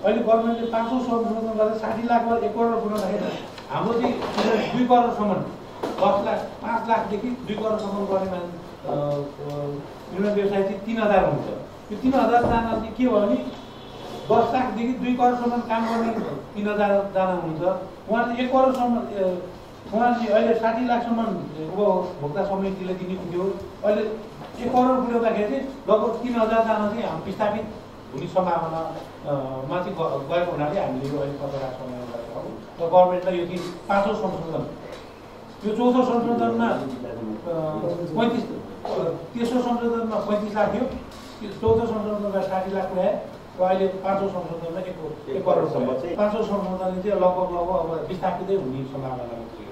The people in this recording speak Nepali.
अहिले गभर्मेन्टले 500 संशोधन गरेर 60 लाखबाट 1 करोड पुर्याउँदाखेरि हाम्रो चाहिँ 2 करोडसम्म 10 लाख 5 लाखदेखि 2 करोडसम्म गर्ने निर्माण व्यवसाय चाहिँ 3000 हुन्छ। यो 3000 जना चाहिँ के भयो भने 10 लाखदेखि 2 करोडसम्म काम गर्ने 3000 जना हुन्छ। उहाँले 1 करोडसम्म उहाँले अहिले 60 लाखसम्म उपभोक्ता समितिले दिने थियो। अहिले 1 करोड पुर्याउँदाखेरि चाहिँ लगभग 3000 जना चाहिँ हामी विस्थापित हुने सम्भावनामा चाहिँ गएको हुनाले हामीले यो अहिले पत्रकार सम्मेलन गरेका छौँ र गभर्मेन्टलाई यो चाहिँ 5औं संशोधन यो 4थो संशोधनमा 35 तेस्रो संशोधनमा 35 लाख थियो, 4थो संशोधनमा 60 लाख पुर्याए र अहिले 5औं संशोधनमा 1 करोडसम्म 5औं संशोधनले चाहिँ लगभग अब विस्थापितै हुने सम्भावना